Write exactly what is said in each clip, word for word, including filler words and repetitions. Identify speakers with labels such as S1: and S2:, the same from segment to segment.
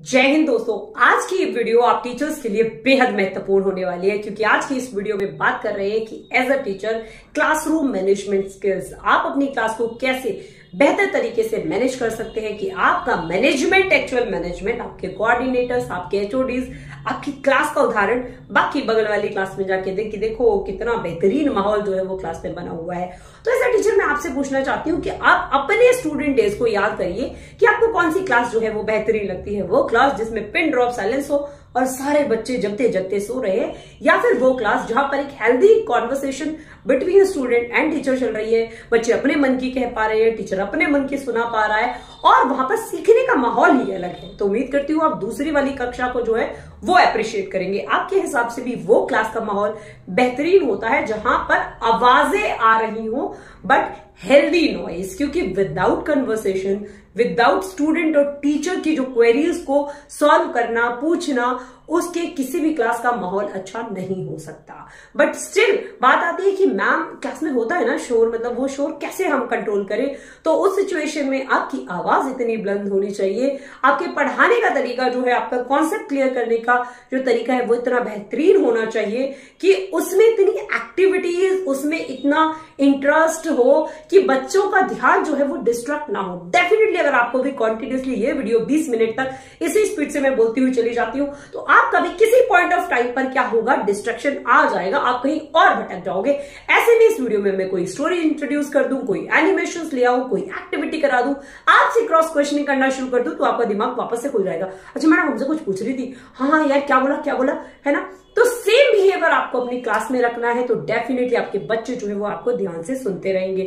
S1: जय हिंद दोस्तों। आज की ये वीडियो आप टीचर्स के लिए बेहद महत्वपूर्ण होने वाली है, क्योंकि आज की इस वीडियो में बात कर रहे हैं कि as a teacher classroom management skills, आप अपनी क्लास को कैसे बेहतर तरीके से मैनेज कर सकते हैं कि आपका मैनेजमेंट, एक्चुअल मैनेजमेंट, आपके कोऑर्डिनेटर्स, आपके एचओडीज, आपकी क्लास का उदाहरण बाकी बगल वाली क्लास में जाके देख कि देखो कितना बेहतरीन माहौल जो है वो क्लास में बना हुआ है। तो एज अ टीचर मैं आपसे पूछना चाहती हूँ कि आप अपने स्टूडेंट डेज को याद करिए कि आपको कौन सी क्लास जो है वो बेहतरीन लगती है। वो क्लास जिसमें पिन ड्रॉप साइलेंस हो और सारे बच्चे जगते जगते सो रहे हैं, या फिर वो क्लास जहां पर एक healthy conversation between student and teacher चल रही है, बच्चे अपने मन की कह पा रहे हैं, टीचर अपने मन की सुना पा रहा है और वहां पर सीखने का माहौल ही अलग है। तो उम्मीद करती हूँ आप दूसरी वाली कक्षा को जो है वो अप्रिशिएट करेंगे। आपके हिसाब से भी वो क्लास का माहौल बेहतरीन होता है जहां पर आवाजें आ रही हो बट हेल्दी नॉइज, क्योंकि विदाउट कन्वर्सेशन, विदाउट स्टूडेंट और टीचर की जो क्वेरीज को सॉल्व करना, पूछना, उसके किसी भी क्लास का माहौल अच्छा नहीं हो सकता। बट स्टिल बात आती है कि मैम क्लास में होता है ना शोर, मतलब वो शोर कैसे हम कंट्रोल करें। तो उस सिचुएशन में आपकी आवाज इतनी बुलंद होनी चाहिए, आपके पढ़ाने का तरीका जो है, आपका कॉन्सेप्ट क्लियर करने का जो तरीका है वो इतना बेहतरीन होना चाहिए कि उसमें इतनी एक्टिविटीज, उसमें इतना इंटरेस्ट हो कि बच्चों का ध्यान जो है वो डिस्ट्रैक्ट ना हो। डेफिनेटली अगर आपको भी कॉन्टिन्यूसली ये वीडियो बीस मिनट तक इसी स्पीड से मैं बोलती हुई चली जाती हूँ तो आप कभी किसी पॉइंट ऑफ टाइम पर क्या होगा, डिस्ट्रैक्शन आ जाएगा, आप कहीं और भटक जाओगे। ऐसे में इस वीडियो में मैं कोई स्टोरी इंट्रोड्यूस कर दूं, कोई एनिमेशंस ले आऊं, कोई एक्टिविटी करा दूं, आपसे क्रॉस क्वेश्चनिंग करना शुरू कर दूं तो आपका दिमाग वापस से खुल जाएगा। अच्छा मैडम हमसे कुछ पूछ रही थी, हाँ हाँ यार क्या बोला क्या बोला, है ना। तो सेम बिहेवियर आपको अपनी क्लास में रखना है तो डेफिनेटली आपके बच्चे जो है वो आपको ध्यान से सुनते रहेंगे।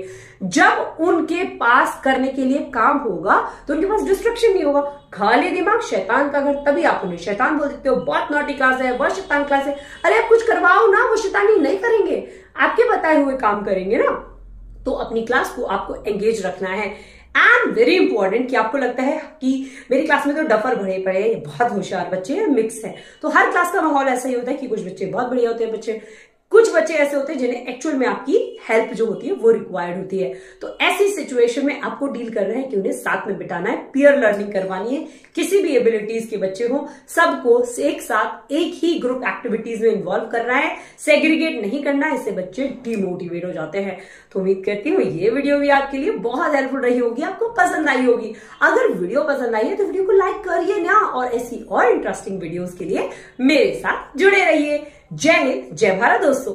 S1: जब उनके पास करने के लिए काम होगा तो उनके पास डिस्ट्रक्शन नहीं होगा। खाली दिमाग शैतान का घर, तभी आप उन्हें शैतान बोल देते हो, बहुत नॉटी क्लास है, बहुत शैतान क्लास है। अरे आप कुछ करवाओ ना, वो शैतानी नहीं करेंगे, आपके बताए हुए काम करेंगे ना। तो अपनी क्लास को आपको एंगेज रखना है। एंड वेरी इंपॉर्टेंट कि आपको लगता है कि मेरी क्लास में तो डफर भरे पड़े हैं, बहुत होशियार बच्चे हैं, मिक्स है। तो हर क्लास का माहौल ऐसा ही होता है कि कुछ बच्चे बहुत बढ़िया होते हैं, बच्चे कुछ बच्चे ऐसे होते हैं जिन्हें एक्चुअल में आपकी हेल्प जो होती है वो रिक्वायर्ड होती है। तो ऐसी सिचुएशन में आपको डील करना है कि उन्हें साथ में बिठाना है, पीयर लर्निंग करवानी है। किसी भी एबिलिटीज के बच्चे हो सबको एक साथ एक ही ग्रुप एक्टिविटीज में इन्वॉल्व करना है, सेग्रीगेट नहीं करना है, इससे बच्चे डिमोटिवेट हो जाते हैं। तो उम्मीद करती हूँ ये वीडियो भी आपके लिए बहुत हेल्पफुल रही होगी, आपको पसंद आई होगी। अगर वीडियो पसंद आई है तो वीडियो को लाइक करिए ना, और ऐसी और इंटरेस्टिंग वीडियोस के लिए मेरे साथ जुड़े रहिए। जय हिंद, जय भारत दोस्तों।